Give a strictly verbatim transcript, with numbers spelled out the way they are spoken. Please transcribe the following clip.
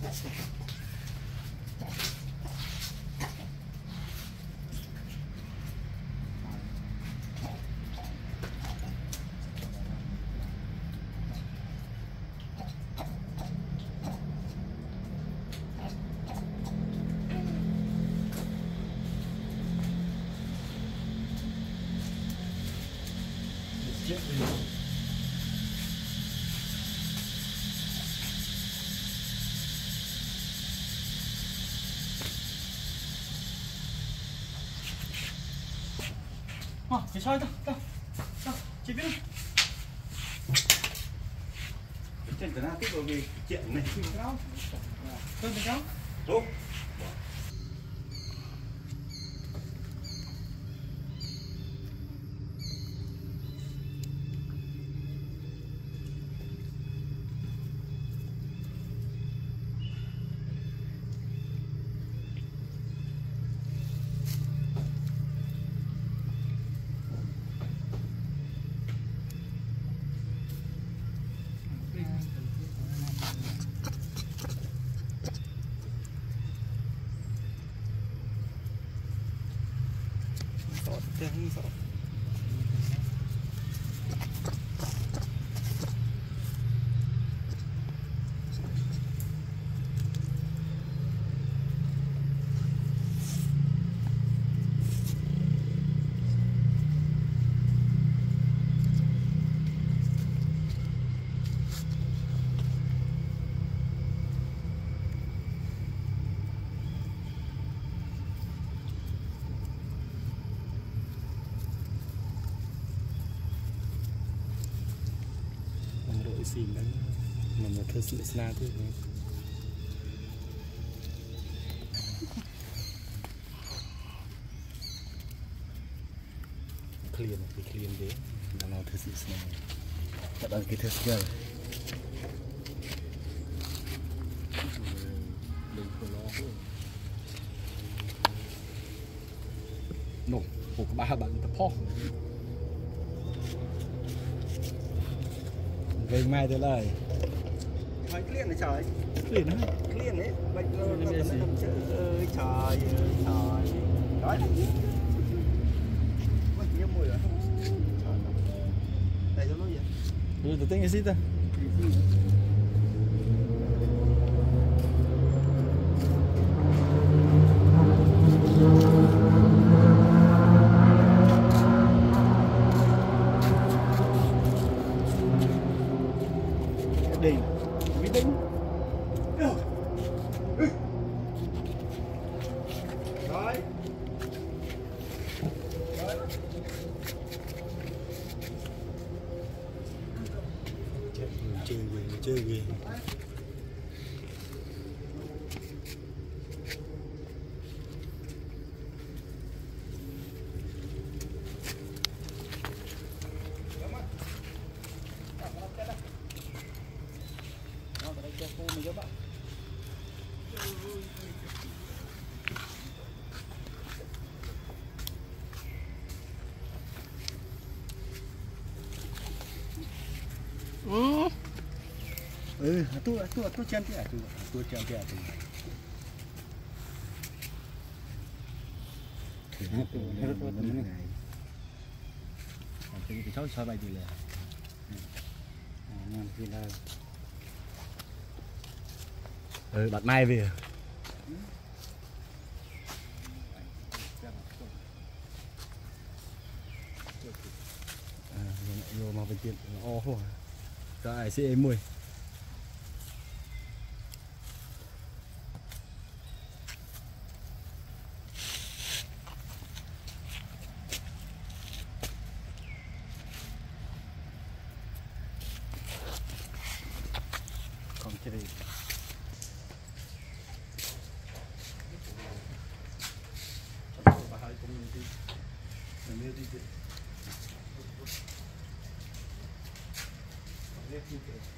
Ờ, phải soi tao, tao, tao, chị biết không? Trên cái nào tiếp vào về chuyện này, không có đâu. Không có đâu. Đúng. Hãy subscribe cho kênh Ghiền Mì Gõ để không bỏ lỡ xìm đánh mà mà thơ sự xa thế này. Clean, cái clean đấy là nó thơ sự xa các bạn cái thơ sự ra nổ một ba bạn tập phó về mai thế này mày clean này trời clean á clean đấy vậy nó nó làm chữ ơi trời ơi trời nói này mất nhiều mùi rồi đây cho nó gì rồi tôi tính cái gì ta đây biết tính rồi chơi gì chơi gì ừ ừ tu tu tu chân thế à tu tu chân thế à tu thì nó tu nó tu tu này còn cái cháu soi bài gì là ngon thì là ừ bạn mai về à rồi mà bên tiền nó o rồi cái sẽ em mười còn cái gì Thank you.